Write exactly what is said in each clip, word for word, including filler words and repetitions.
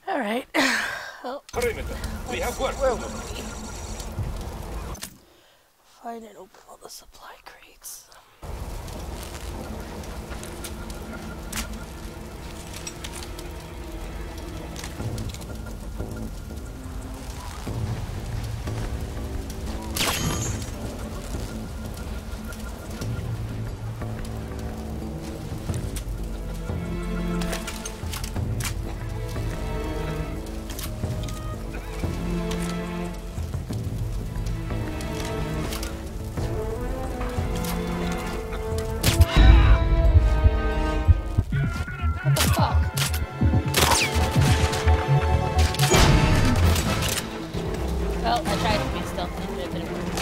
All right. Oh, Perimeter. We have work. where would we? Find and open all the supply crates. Oh, I tried to be stealthy, but it didn't work.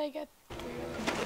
I get three of them.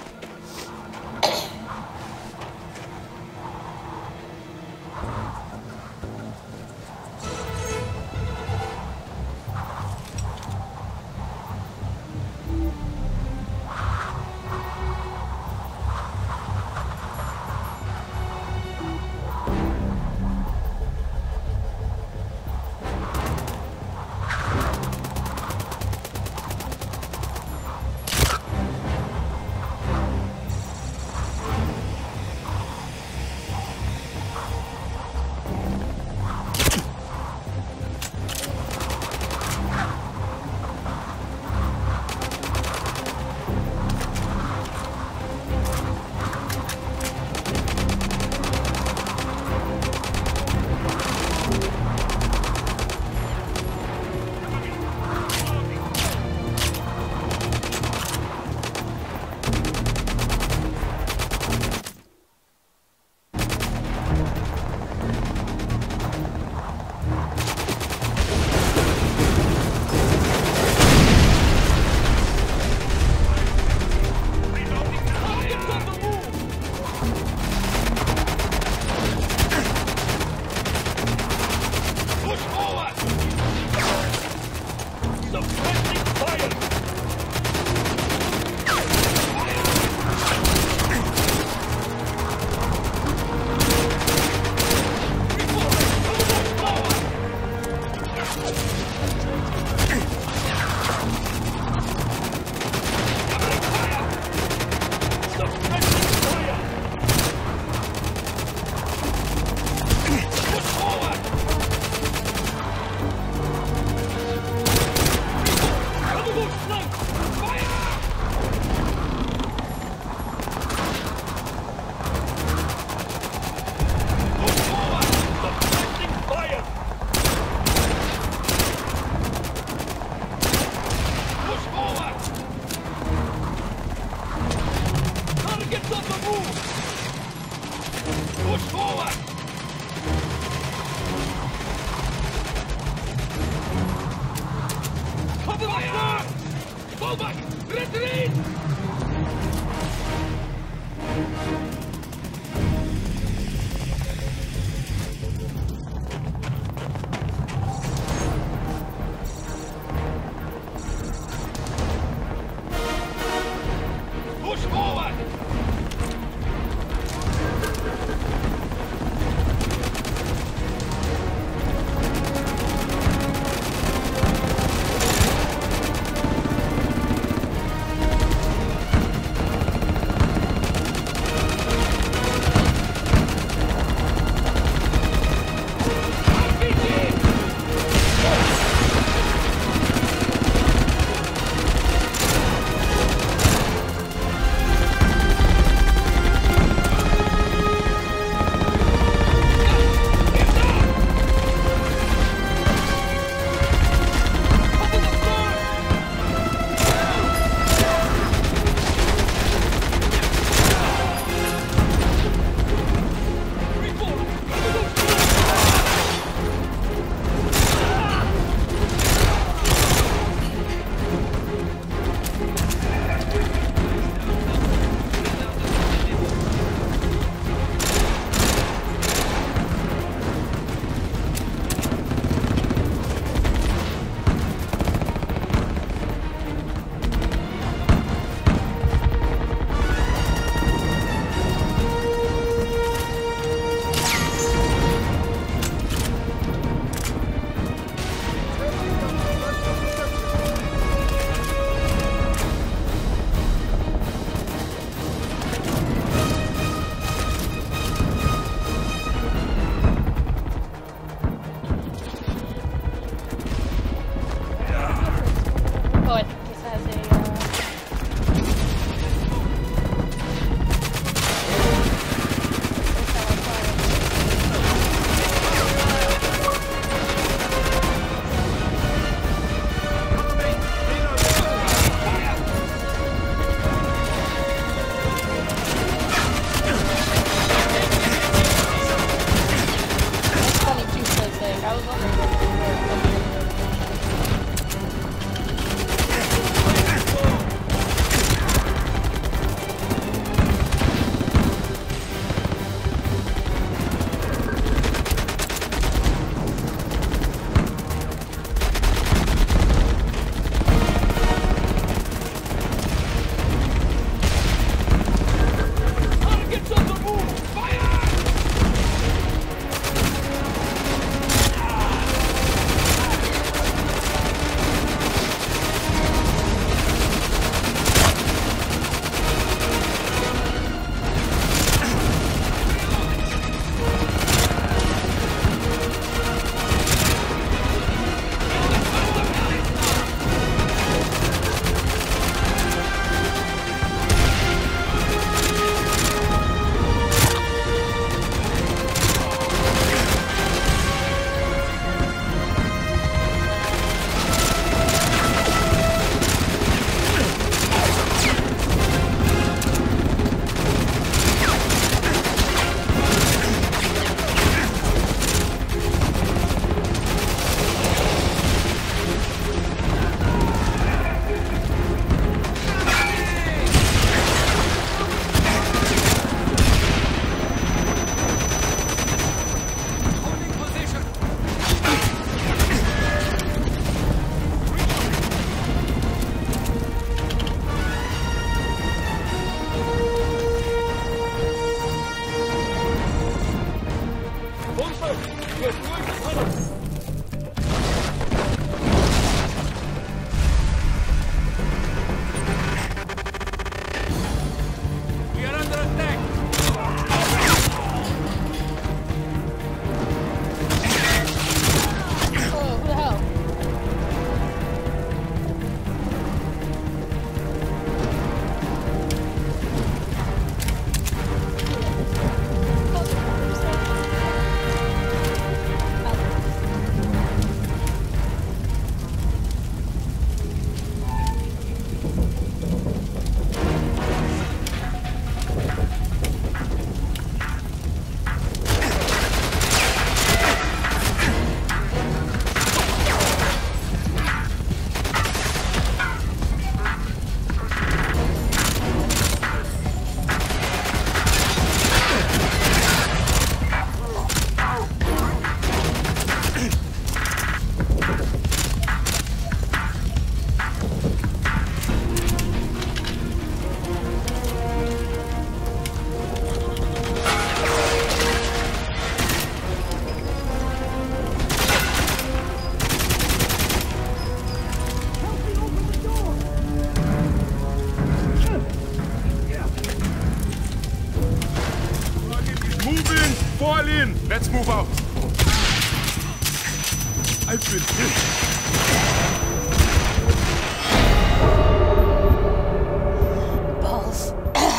Balls.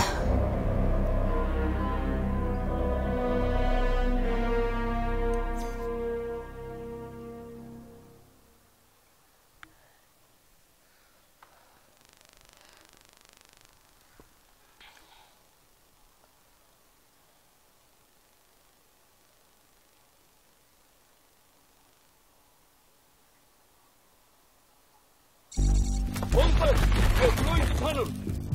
Wolfert, get going to tunnel.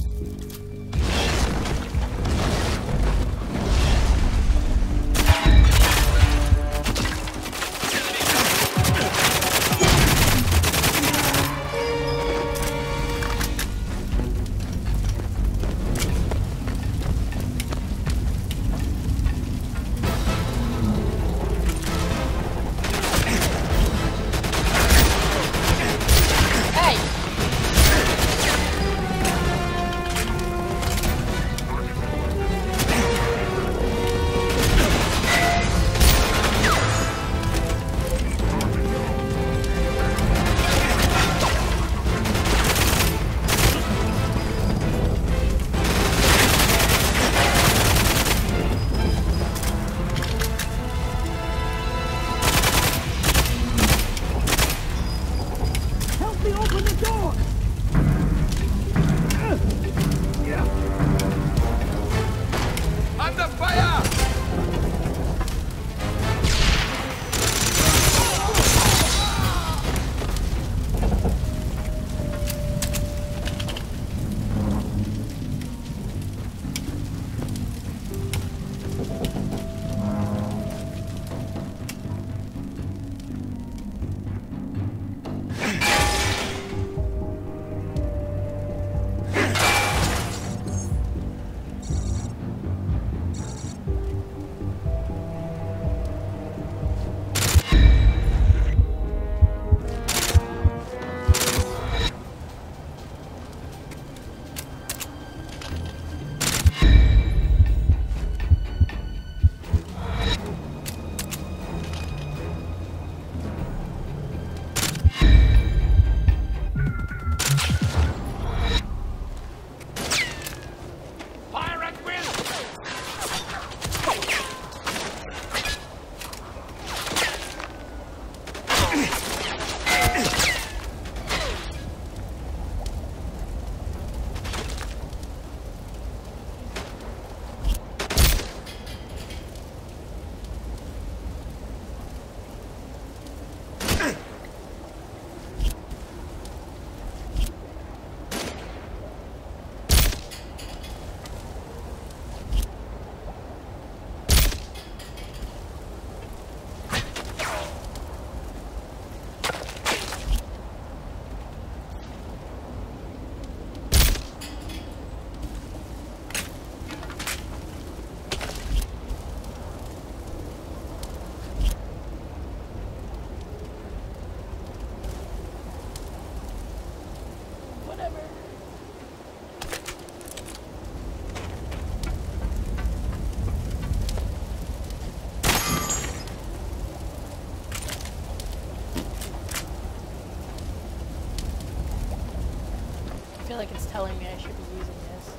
I feel like it's telling me I should be using this.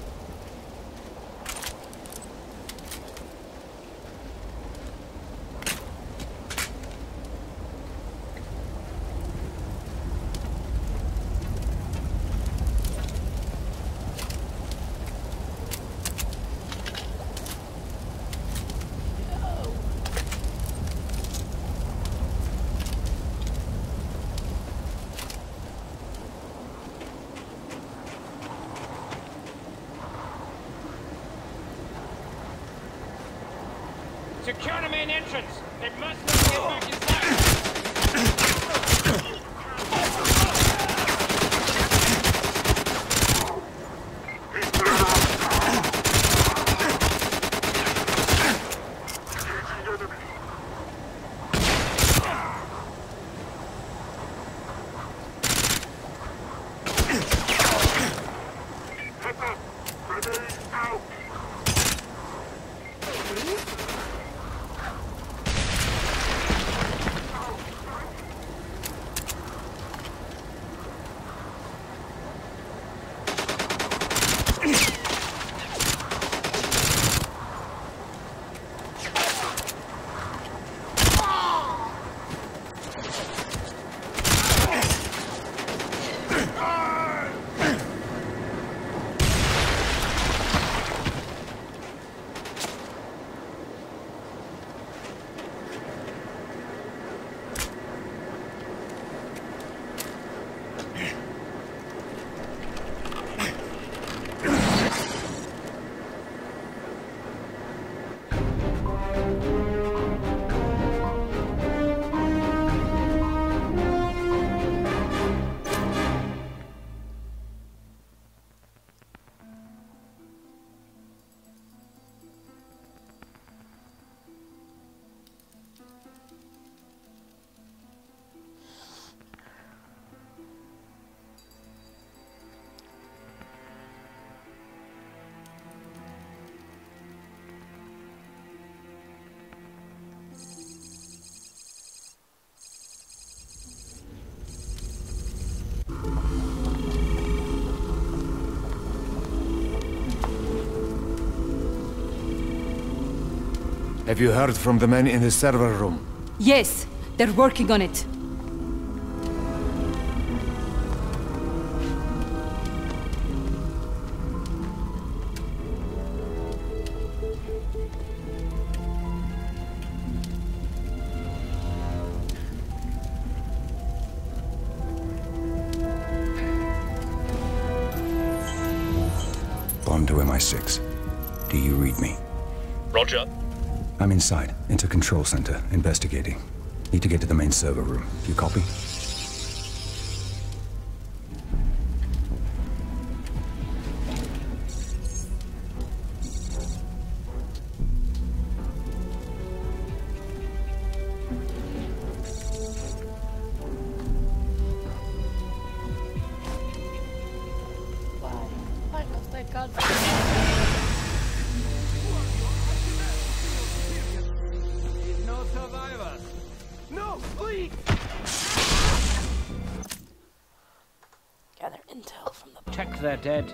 Secure the main entrance. They must not get back inside. Have you heard from the men in the server room? Yes, they're working on it. Bond to M I six. Do you read me? Roger. I'm inside, into control center, investigating. Need to get to the main server room. Do you copy? Why? Why must I God? No survivors. No, please. Gather intel from the. Check their dead.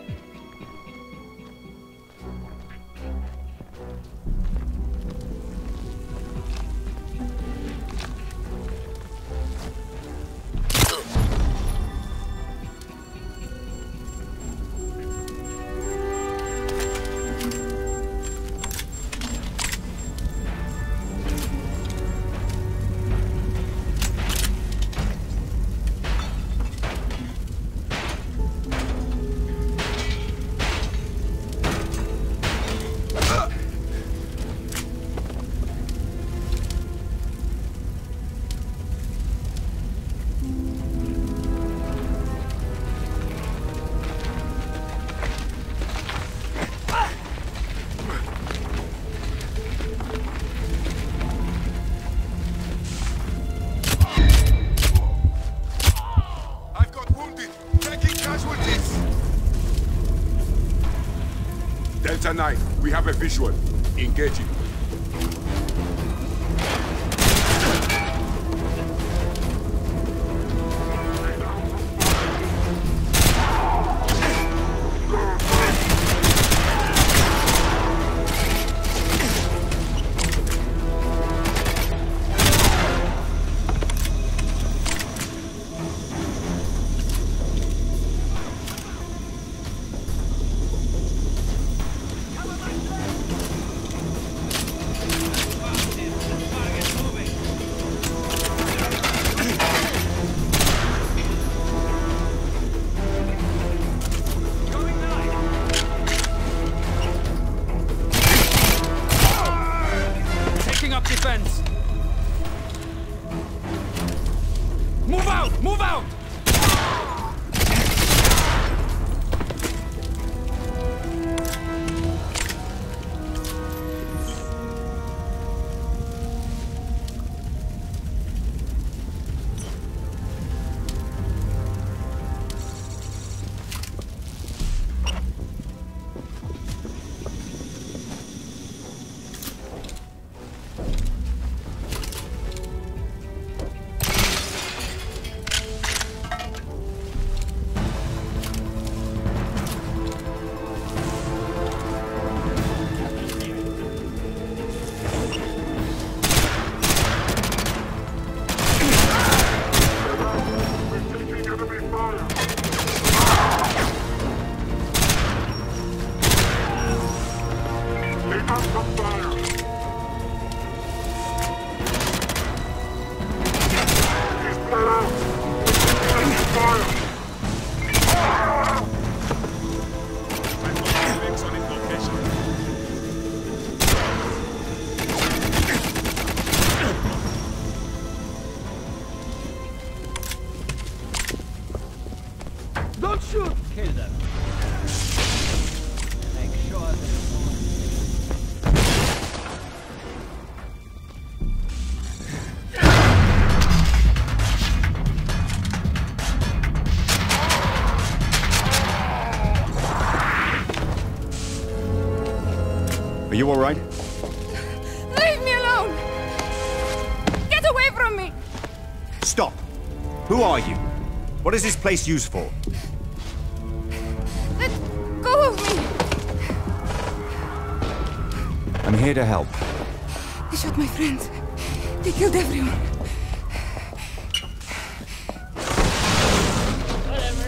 Delta nine, we have a visual. Engaging. Defense. Move out! Move out! Don't shoot! Kill them. Make sure that... Are you all right? Leave me alone! Get away from me! Stop! Who are you? What is this place used for? Let go of me! I'm here to help. They shot my friends. They killed everyone. Whatever.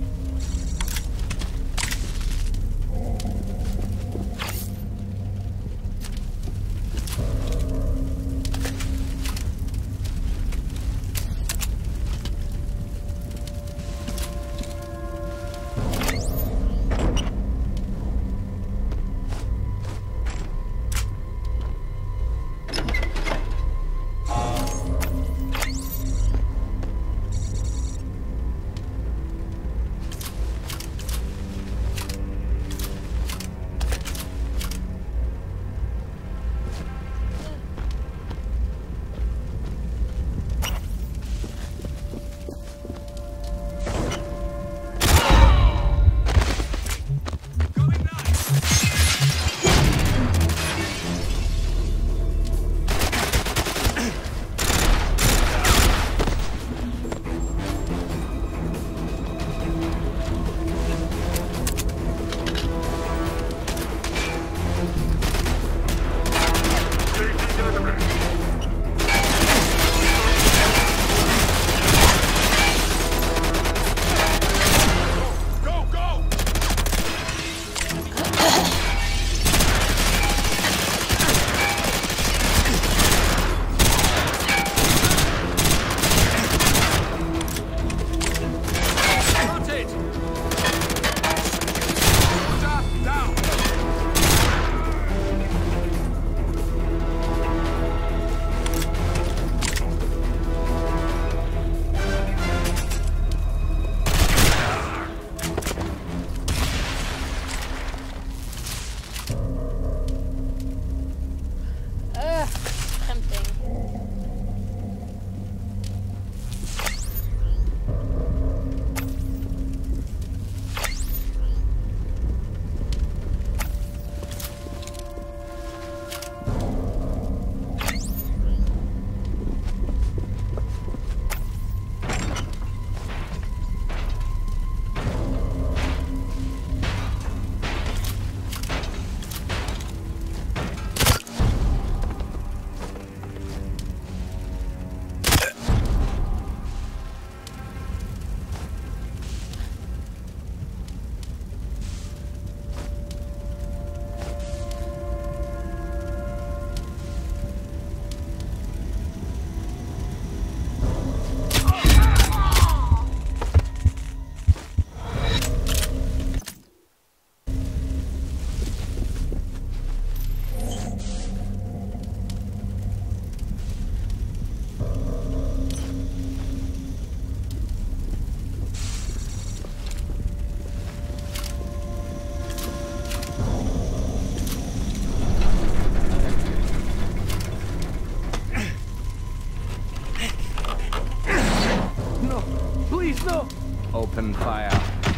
Open fire.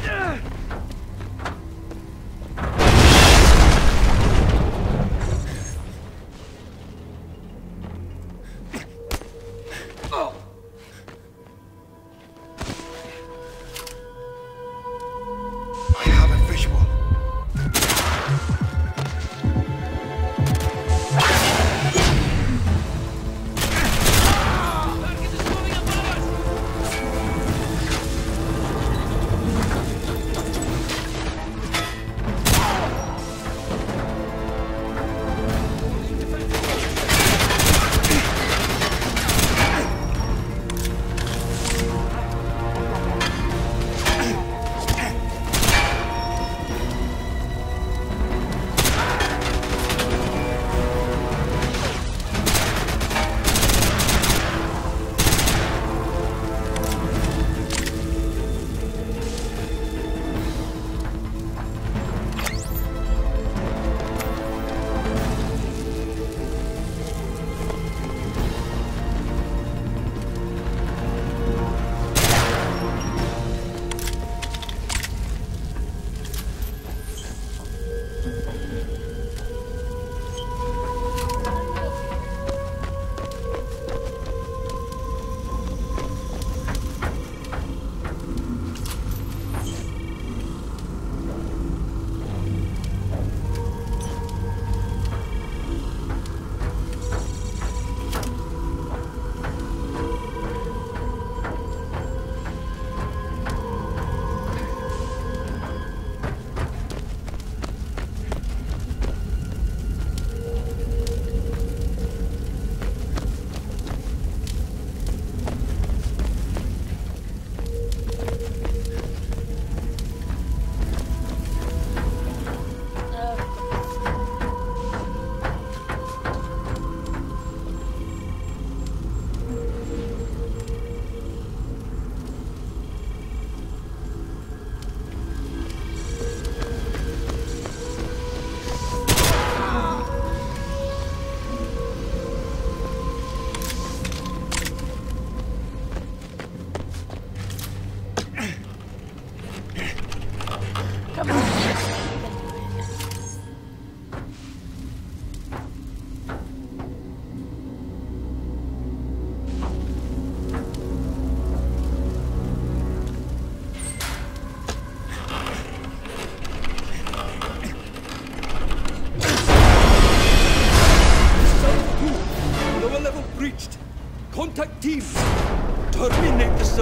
I have a visual. Target is moving above us!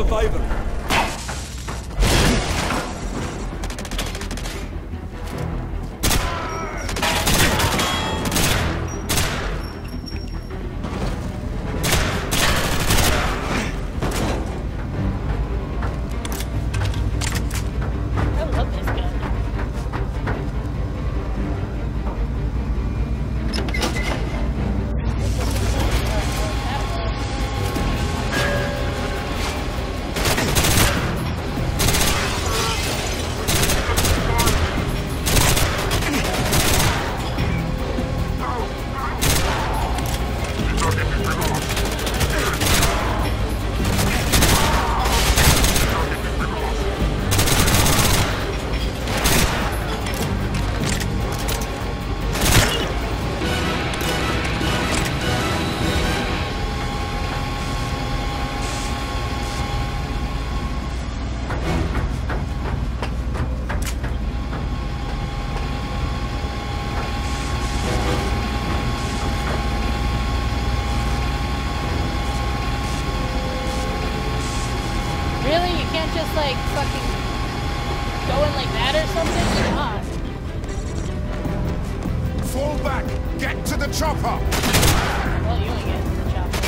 favor. I love this gun. Really? You can't just like fucking go in like that or something? Come on. Fall back! Get to the chopper! Well, you ain't getting to the chopper.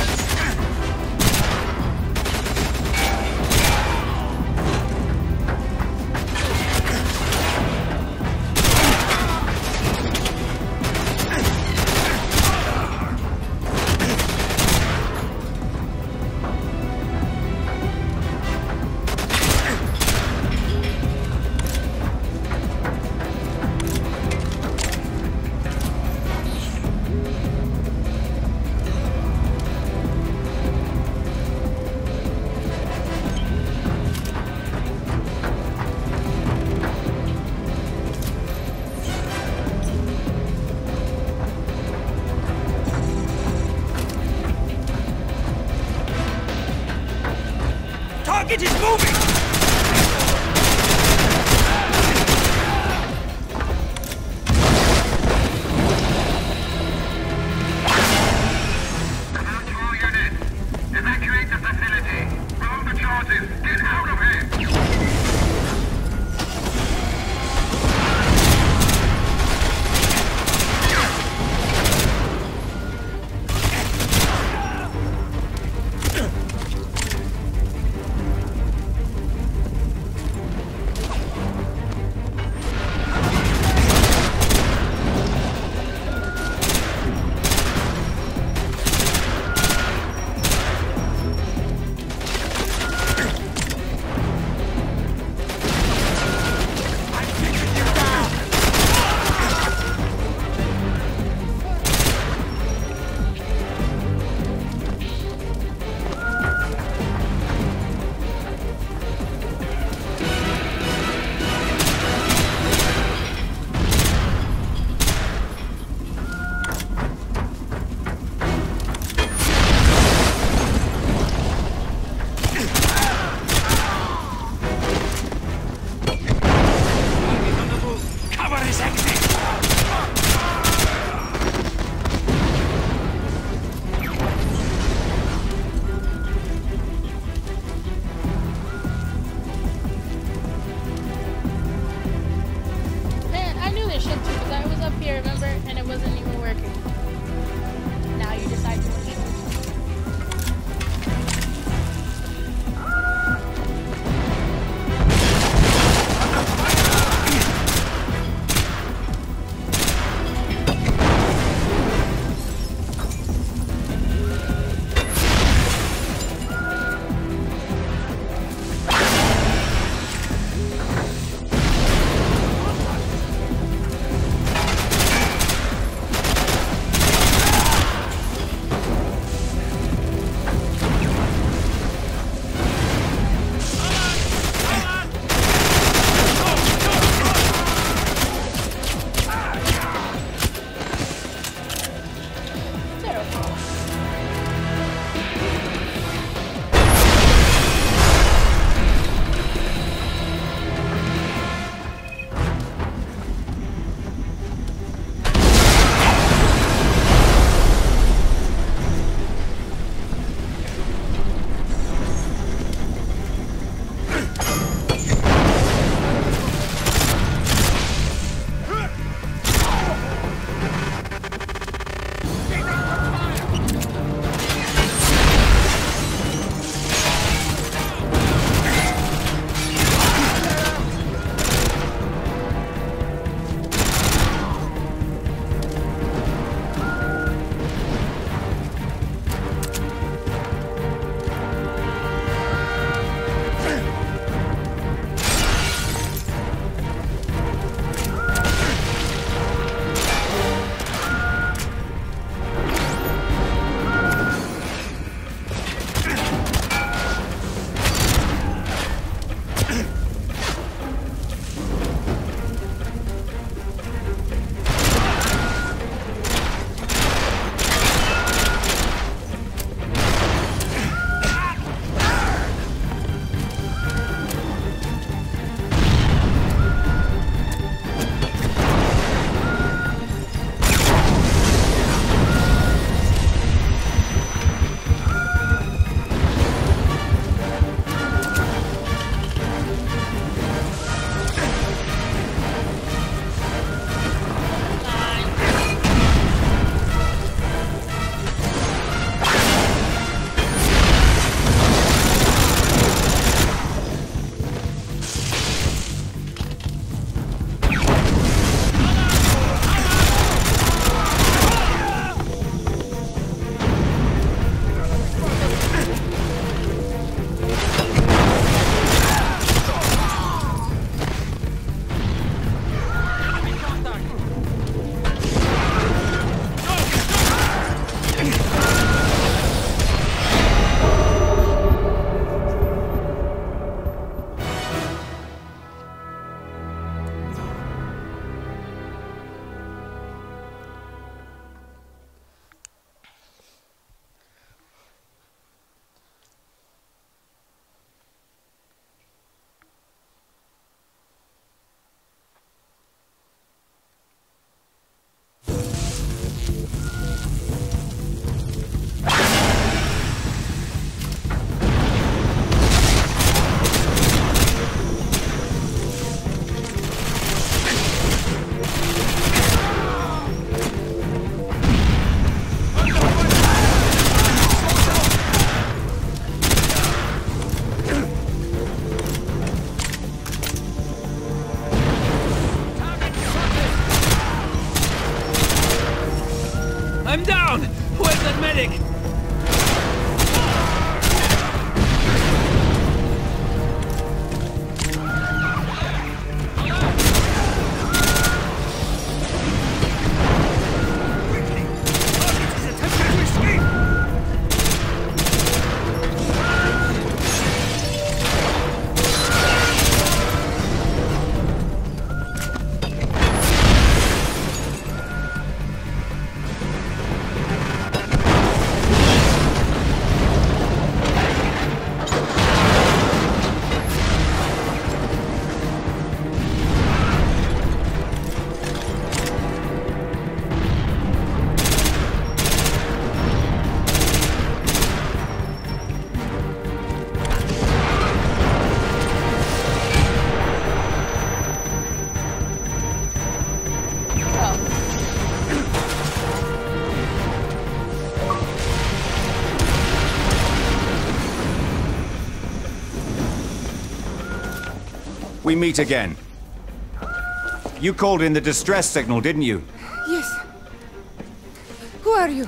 We meet again. You called in the distress signal, didn't you? Yes. Who are you?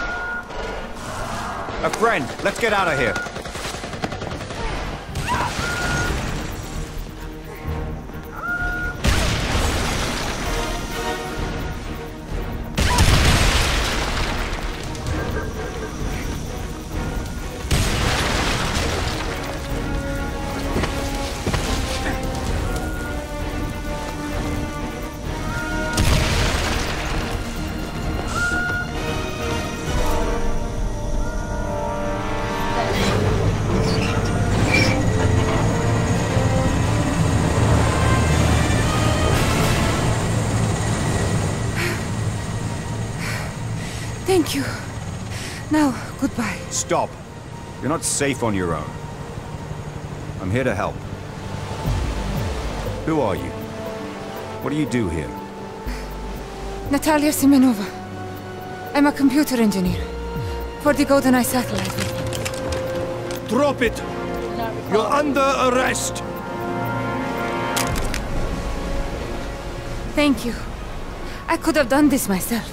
A friend. Let's get out of here. Thank you. Now, goodbye. Stop. You're not safe on your own. I'm here to help. Who are you? What do you do here? Natalia Simenova. I'm a computer engineer for the GoldenEye satellite. Drop it! You're under arrest! Thank you. I could have done this myself.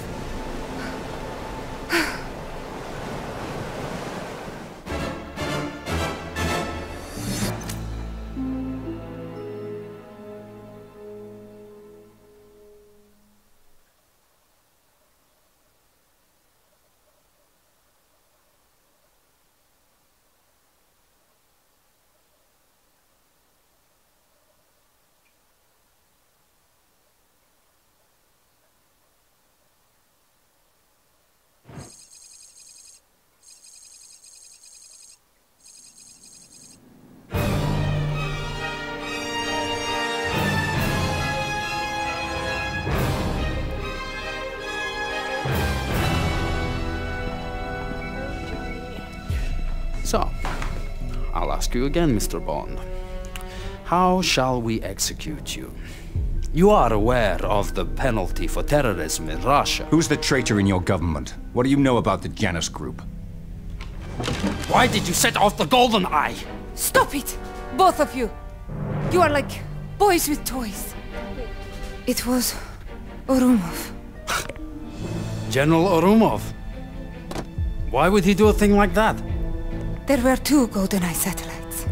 So, I'll ask you again, Mister Bond. How shall we execute you? You are aware of the penalty for terrorism in Russia. Who's the traitor in your government? What do you know about the Janus Group? Why did you set off the GoldenEye? Stop it! Both of you! You are like boys with toys. It was Orumov. General Orumov? Why would he do a thing like that? There were two GoldenEye satellites.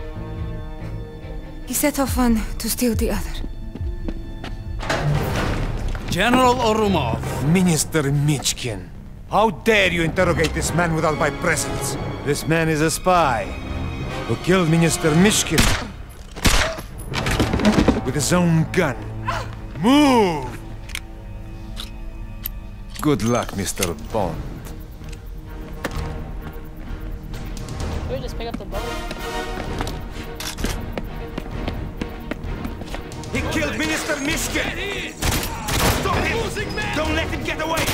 He set off one to steal the other. General Orumov. Minister Michkin, how dare you interrogate this man without my presence? This man is a spy who killed Minister Mishkin with his own gun. Move! Good luck, Mister Bond. Should we just pick up the boat? He killed Minister Mishkin! Stop him! Don't let him get away!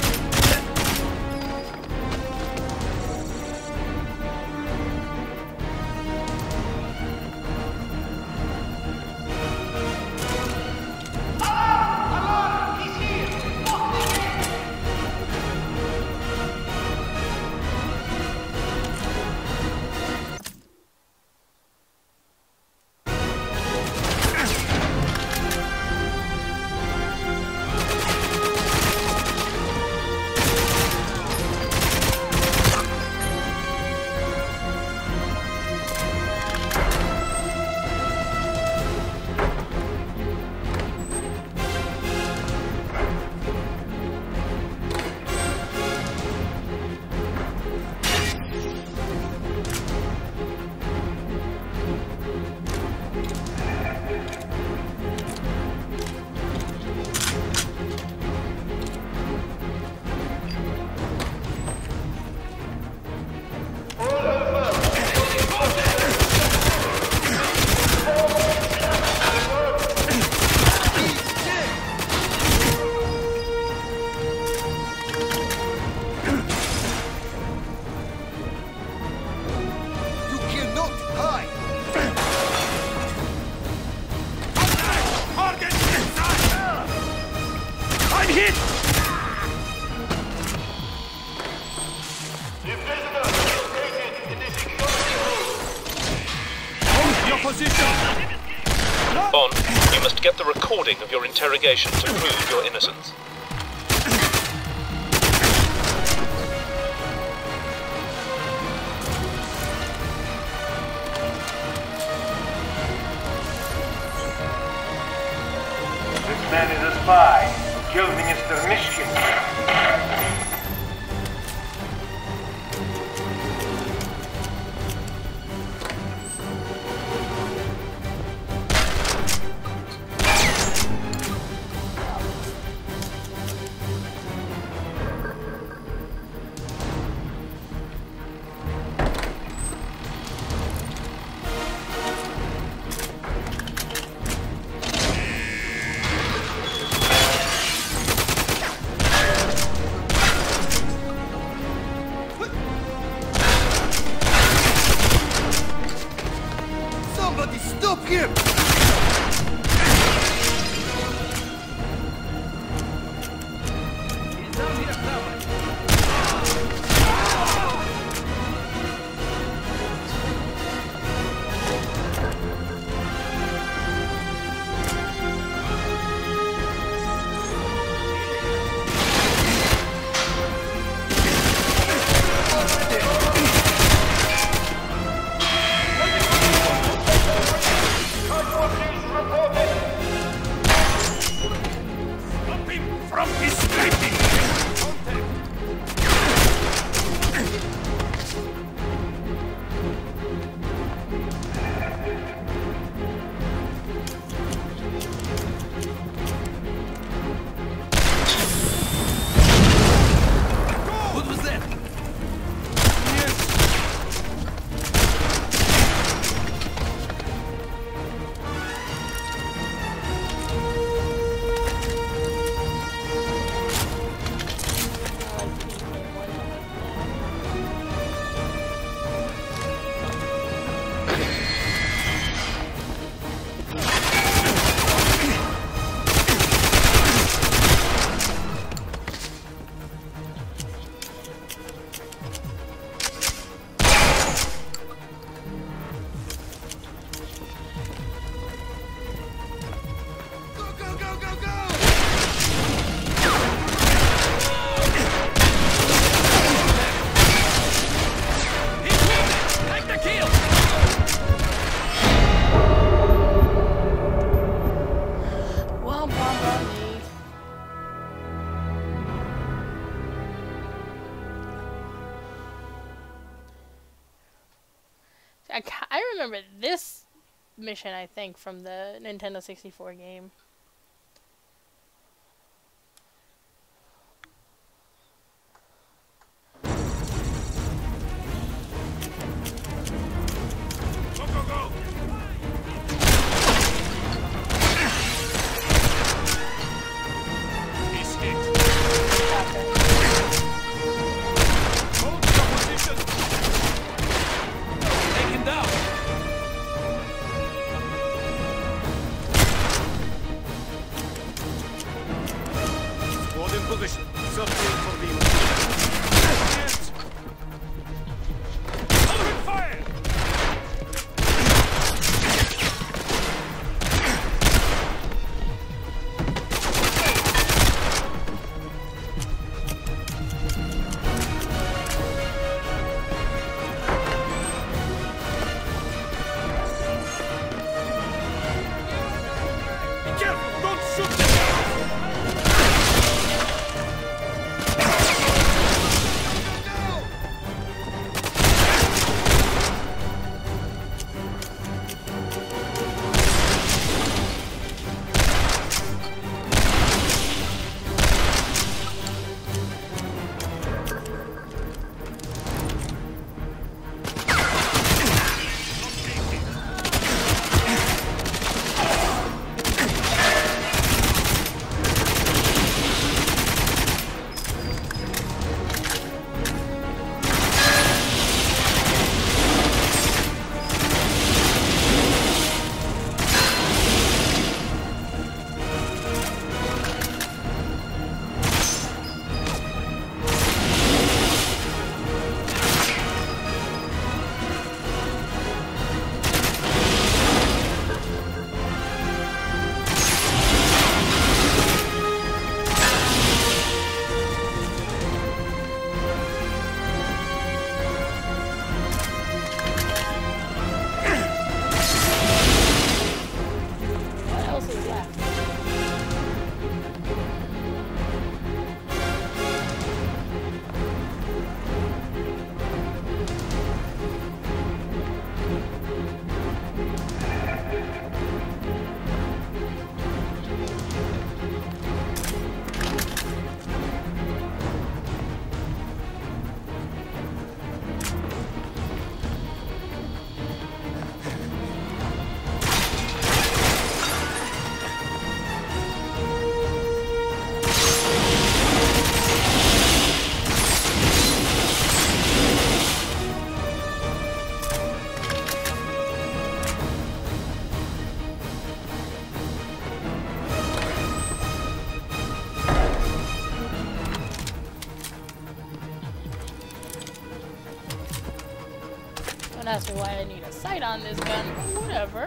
Bond, you must get the recording of your interrogation to prove your innocence. This man is a spy who killed Minister Mishkin. I, I remember this mission, I think, from the Nintendo sixty-four game. Go, go, go! He's hit. Hold your position. Taken down. ask me why I need a sight on this gun, but whatever.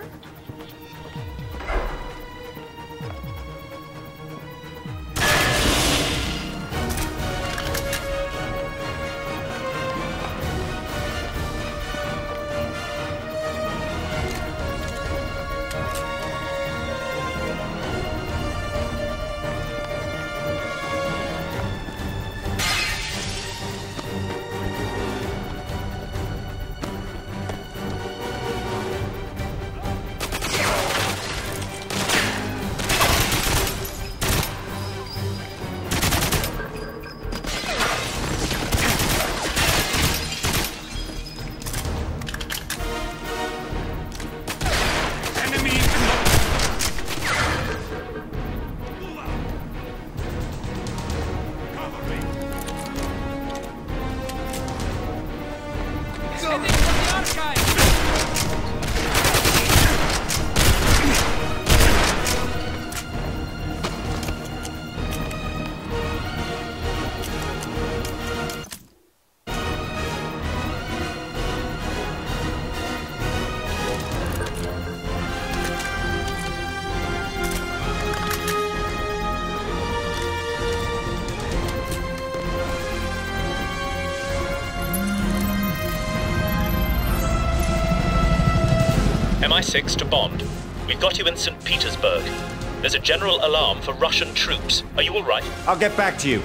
M I six to Bond. We've got you in Saint Petersburg. There's a general alarm for Russian troops. Are you all right? I'll get back to you.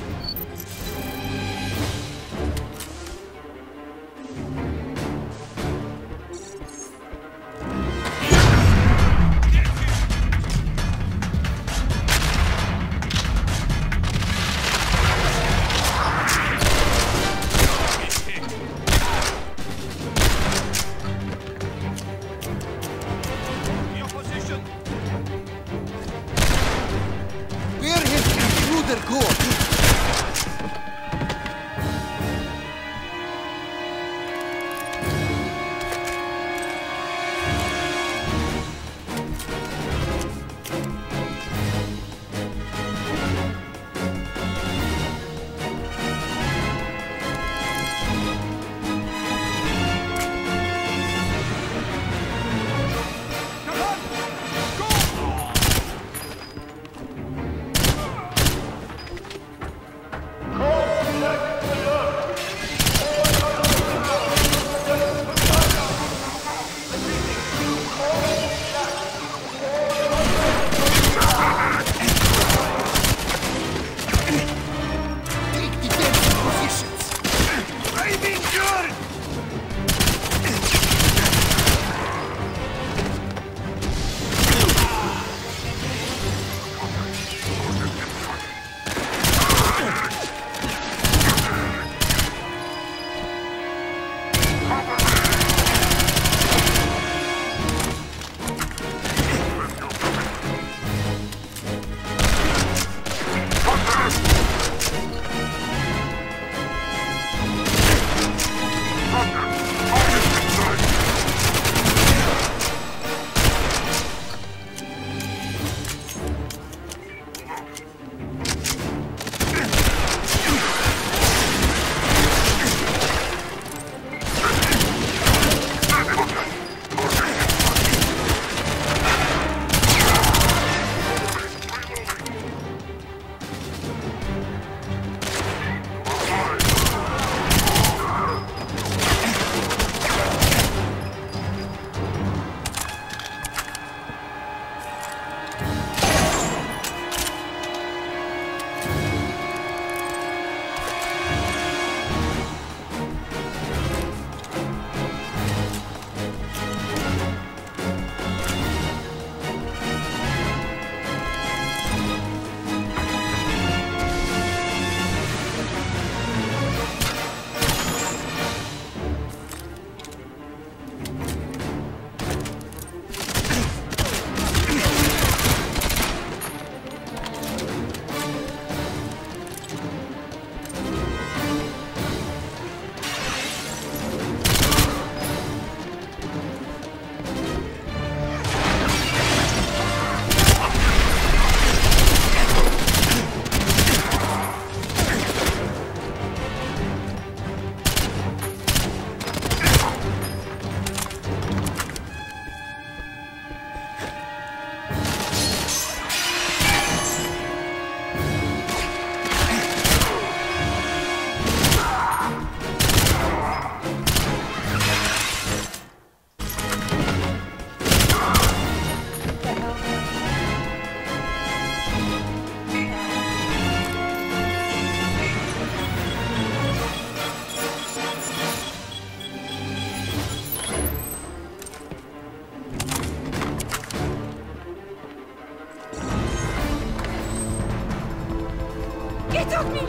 took me!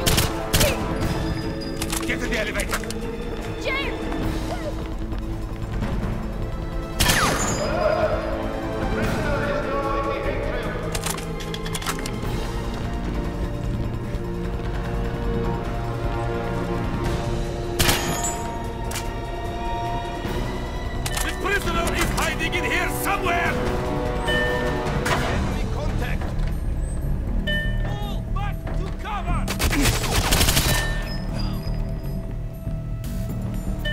Get to the elevator! James! The prisoner is hiding in here somewhere! Enemy contact! Fall back to cover!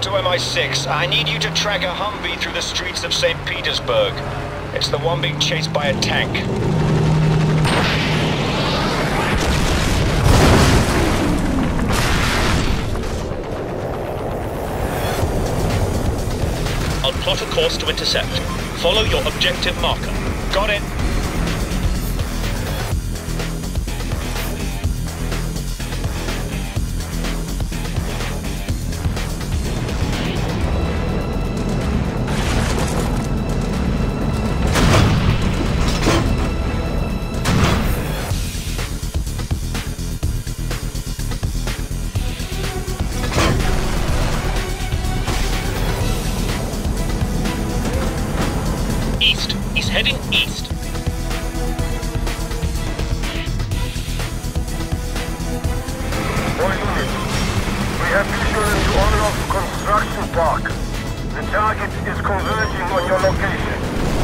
to M I six. I need you to track a Humvee through the streets of Saint Petersburg. It's the one being chased by a tank. I'll plot a course to intercept. Follow your objective marker. Got it. East. He's heading east. All units, we have visual into honor of construction park. The target is converging on your location.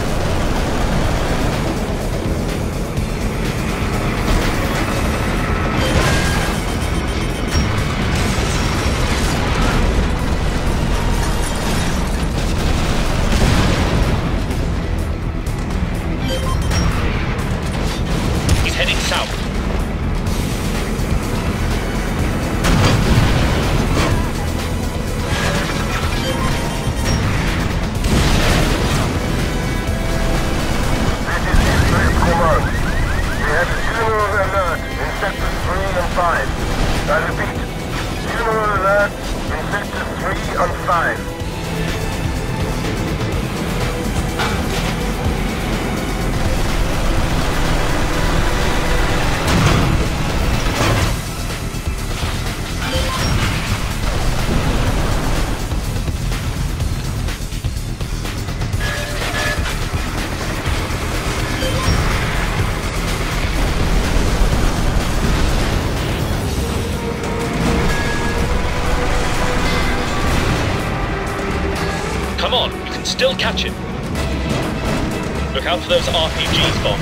Heading south. This is Israel Command. We have funeral alert in sectors three and five. I repeat, funeral alert in sectors three and five. Come on, you can still catch him. Look out for those R P Gs, Bond.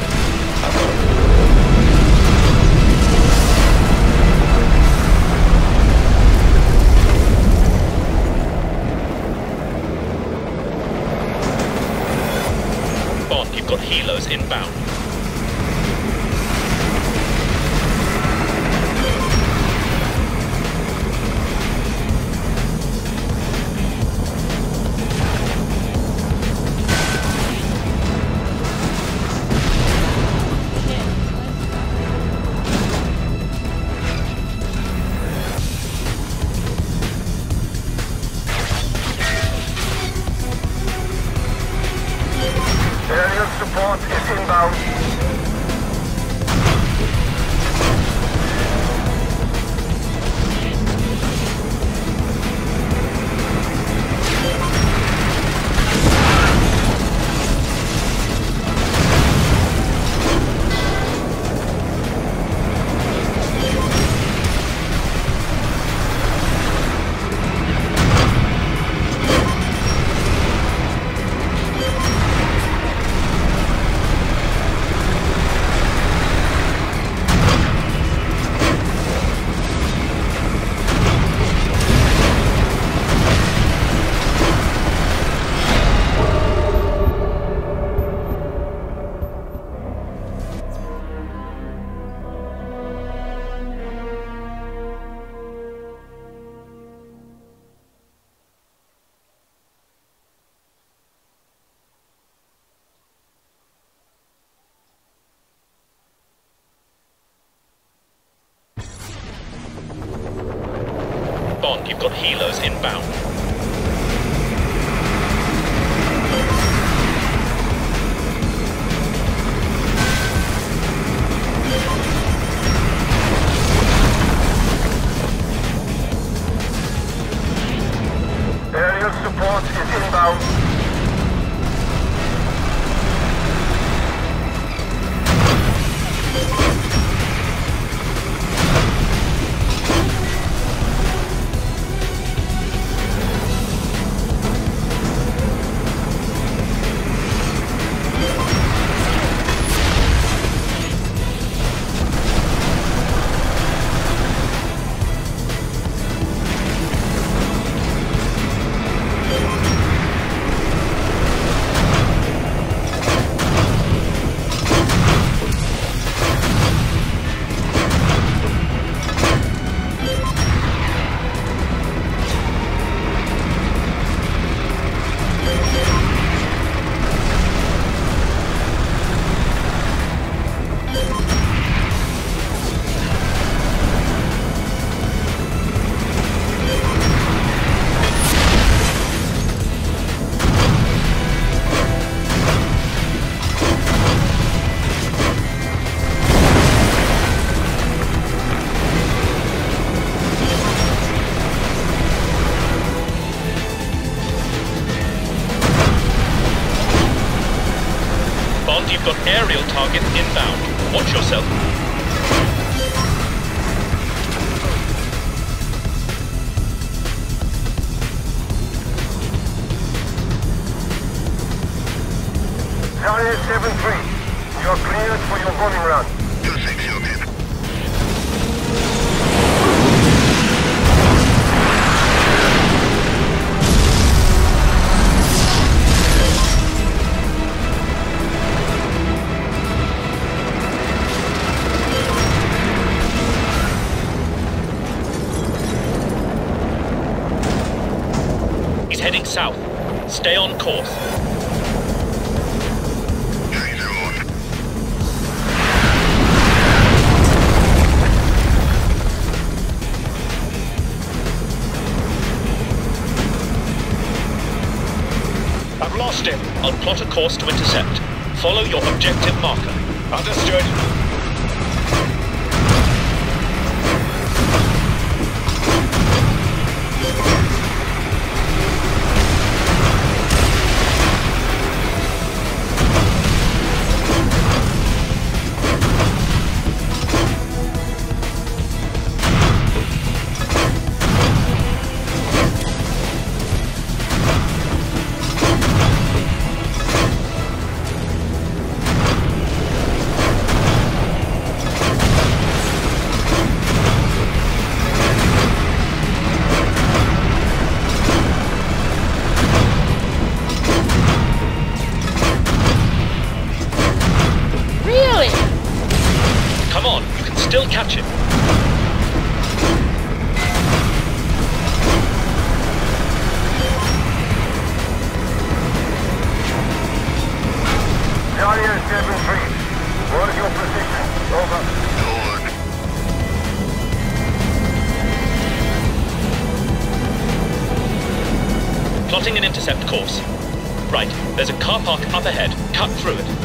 Bond, you've got helos inbound. Aerial support is inbound. Bond, you've got helos inbound. Aerial support is inbound. You've got aerial targets inbound. Watch yourself. Charlie seven three, you're cleared for your bombing run. You think so, man? He's heading south. Stay on course. I've lost him. I'll plot a course to intercept. Follow your objective marker. Understood. Still catch him. Charlie seven three, what is your position? Over. Over. Plotting an intercept course. Right, there's a car park up ahead. Cut through it.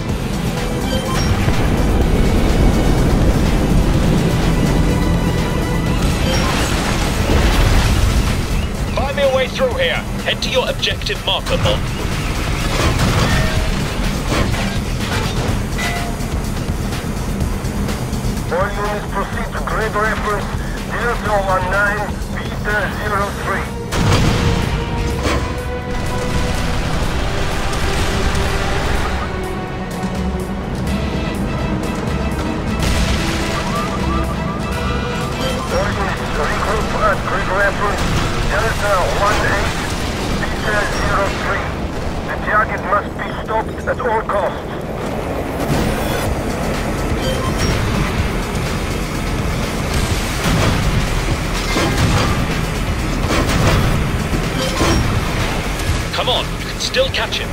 Find me a way through here. Head to your objective marker, Bond. All units proceed to grid reference Delta one nine Beta zero three. All units regroup at grid reference Delta one eight Beta zero three. The target must be stopped at all costs. Come on, you can still catch him.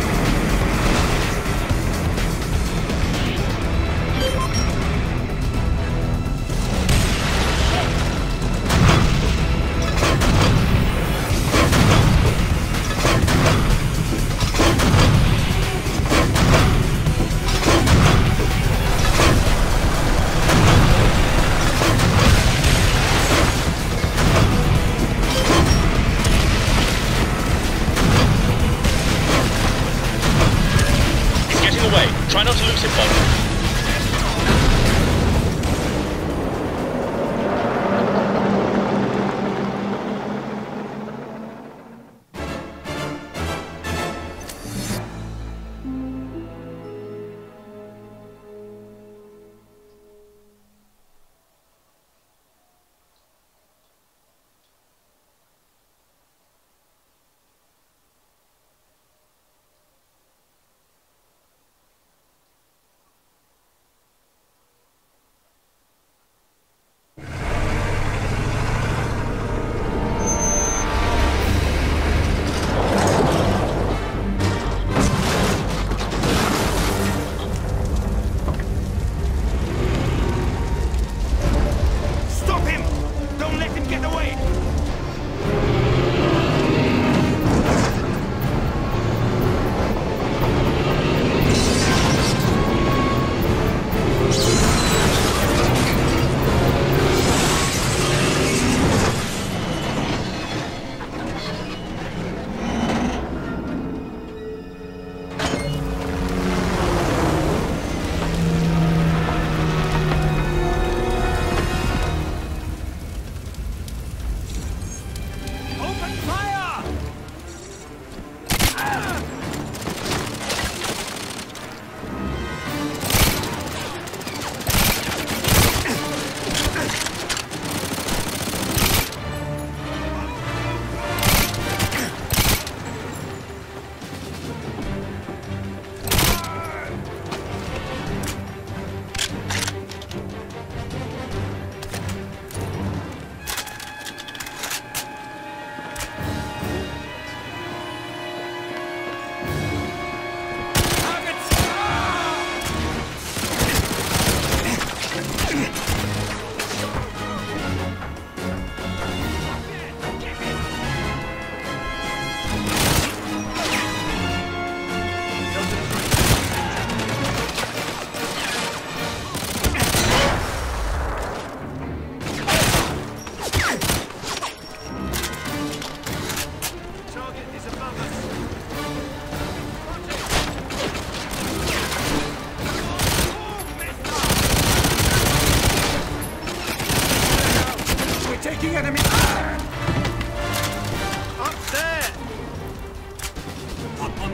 Try not to lose him, Bond.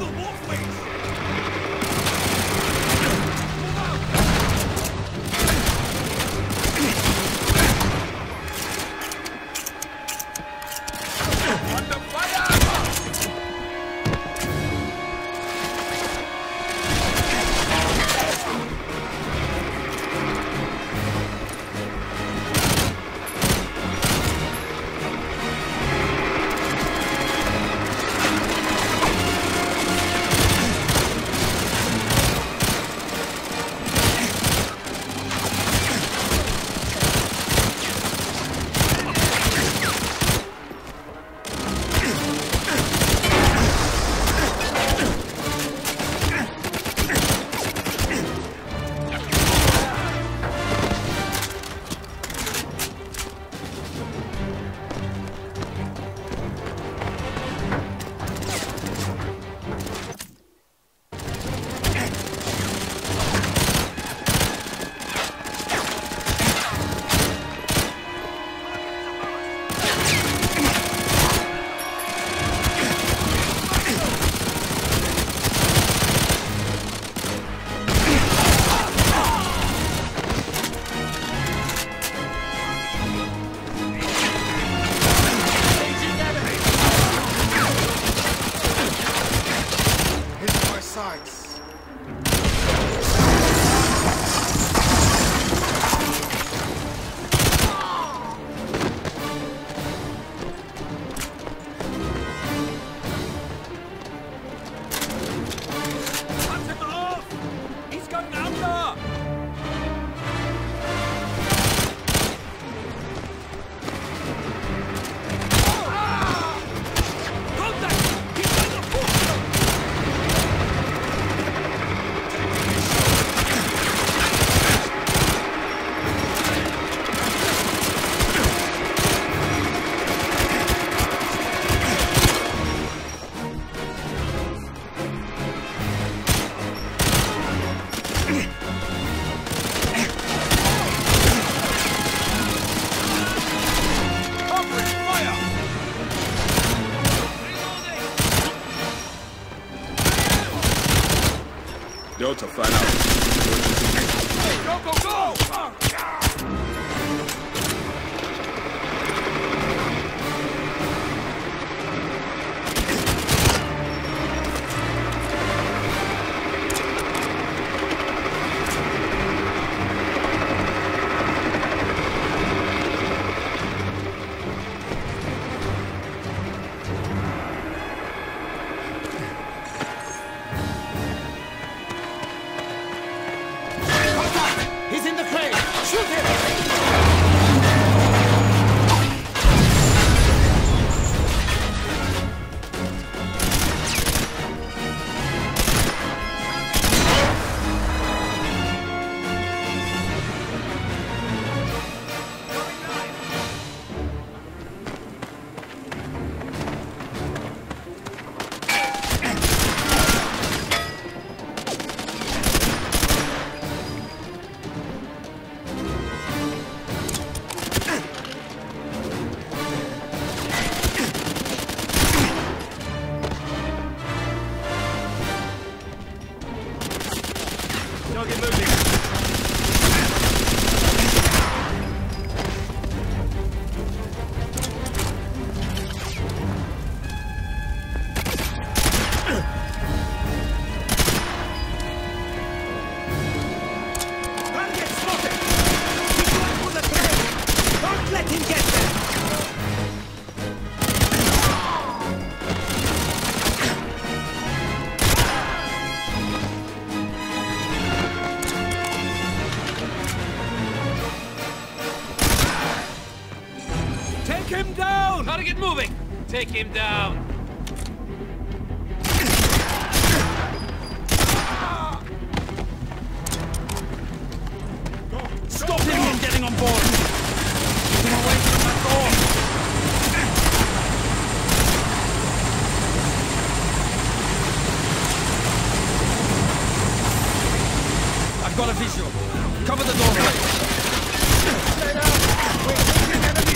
Little wolf-face! To find out. Hey, go, go, go! Oh, Take him down! Stop him from getting on board! Keep him away from that door! I've got a visual. Cover the doorway. Stay down! We're taking enemy!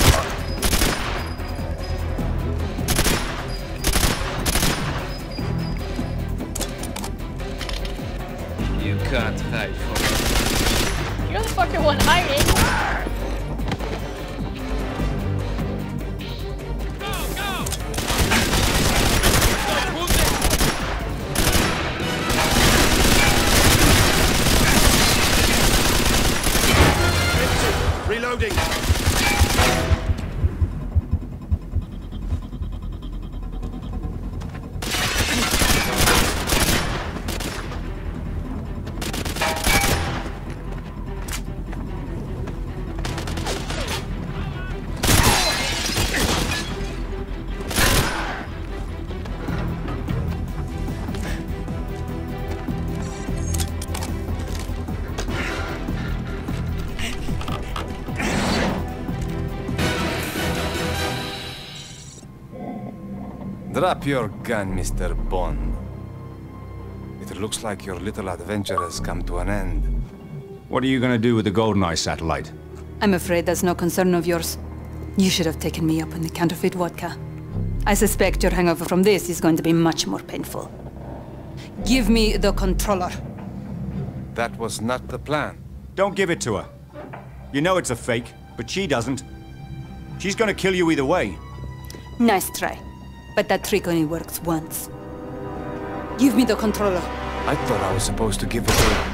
Drop your gun, Mister Bond. It looks like your little adventure has come to an end. What are you gonna do with the GoldenEye satellite? I'm afraid that's no concern of yours. You should have taken me up on the counterfeit vodka. I suspect your hangover from this is going to be much more painful. Give me the controller. That was not the plan. Don't give it to her. You know it's a fake, but she doesn't. She's gonna kill you either way. Nice try. But that trick only works once. Give me the controller. I thought I was supposed to give it to her.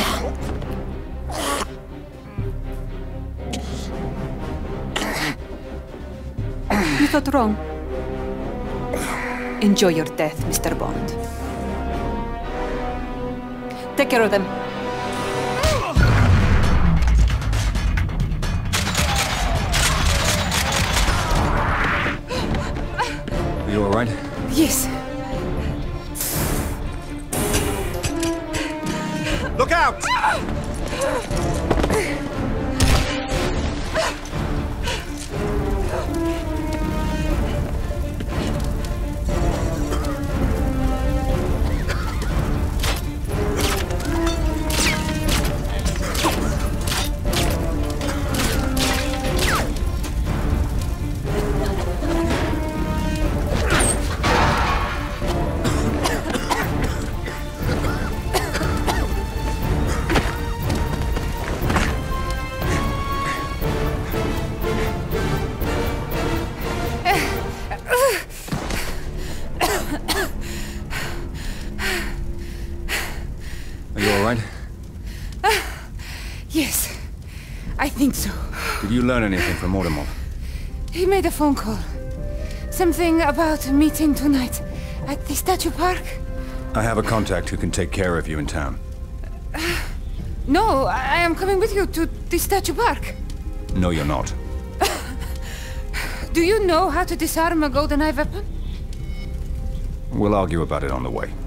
You thought wrong. Enjoy your death, Mister Bond. Take care of them. Are you all right? Yes. Look out! Yes, I think so. Did you learn anything from Mortimer? He made a phone call. Something about a meeting tonight at the Statue Park. I have a contact who can take care of you in town. Uh, no, I am coming with you to the Statue Park. No, you're not. Do you know how to disarm a GoldenEye weapon? We'll argue about it on the way.